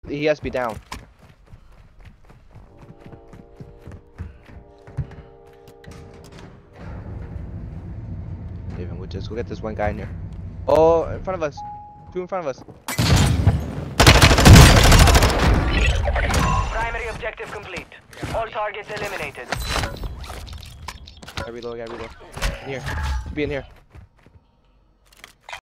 He has to be down. David, we'll just go get this one guy in here. Oh, in front of us. 2 in front of us. Primary objective complete. All targets eliminated. Gotta reload, gotta reload. In here. Be in here.